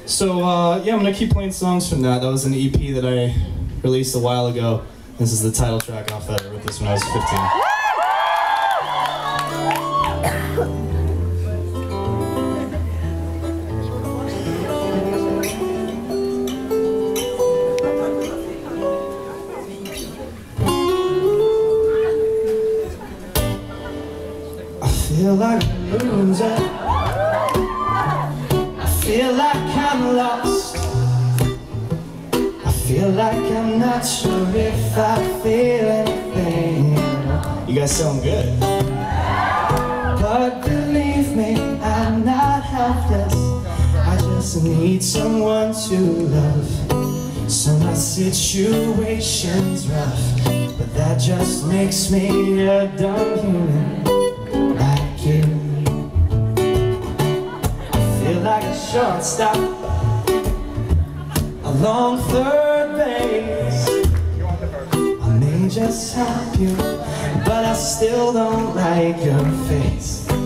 So yeah, I'm gonna keep playing songs from that. That was an EP that I released a while ago. This is the title track off that. I wrote this when I was 15. I feel like a loser. I feel like I'm lost. I feel like I'm not sure if I feel anything. You guys sound good. But believe me, I'm not helpless. I just need someone to love. So my situation's rough, but that just makes me a dumb human like you. I feel like a shortstop along third base. I may just help you, but I still don't like your face.